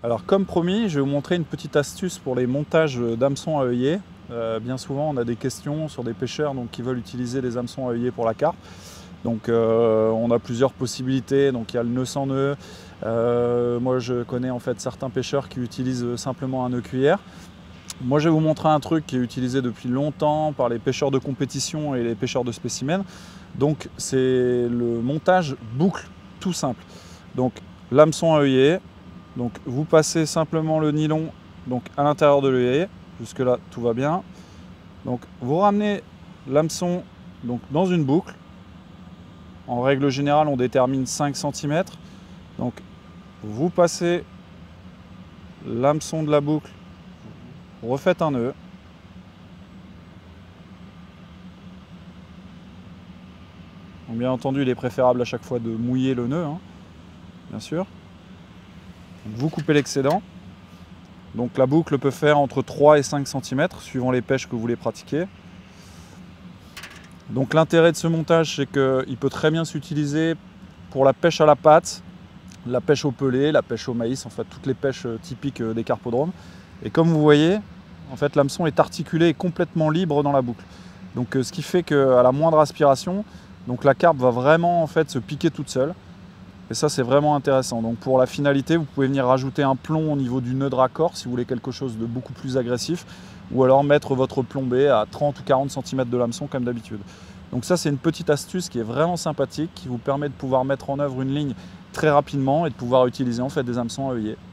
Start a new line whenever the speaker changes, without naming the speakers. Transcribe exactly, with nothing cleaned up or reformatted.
Alors comme promis, je vais vous montrer une petite astuce pour les montages d'hameçons à œillet. Euh, bien souvent on a des questions sur des pêcheurs donc, qui veulent utiliser des hameçons à œillet pour la carpe. Donc euh, on a plusieurs possibilités, donc il y a le nœud sans nœud. Euh, moi je connais en fait certains pêcheurs qui utilisent simplement un nœud cuillère. Moi je vais vous montrer un truc qui est utilisé depuis longtemps par les pêcheurs de compétition et les pêcheurs de spécimens. Donc c'est le montage boucle tout simple. Donc l'hameçon à œillet. Donc vous passez simplement le nylon donc, à l'intérieur de l'œillet, jusque là tout va bien. Donc vous ramenez l'hameçon donc, dans une boucle. En règle générale on détermine cinq centimètres. Donc vous passez l'hameçon de la boucle, vous refaites un nœud. Donc, bien entendu il est préférable à chaque fois de mouiller le nœud, hein, bien sûr. Donc, vous coupez l'excédent. Donc la boucle peut faire entre trois et cinq centimètres suivant les pêches que vous voulez pratiquer. Donc l'intérêt de ce montage, c'est qu'il peut très bien s'utiliser pour la pêche à la patte, la pêche au pelé, la pêche au maïs, en fait toutes les pêches typiques des carpodromes. Et comme vous voyez, en fait l'hameçon est articulé et complètement libre dans la boucle. Donc ce qui fait qu'à la moindre aspiration, donc la carpe va vraiment en fait se piquer toute seule. Et ça c'est vraiment intéressant. Donc pour la finalité, vous pouvez venir rajouter un plomb au niveau du nœud de raccord si vous voulez quelque chose de beaucoup plus agressif, ou alors mettre votre plombé à trente ou quarante centimètres de l'hameçon comme d'habitude. Donc ça c'est une petite astuce qui est vraiment sympathique, qui vous permet de pouvoir mettre en œuvre une ligne très rapidement et de pouvoir utiliser en fait des hameçons à œillet.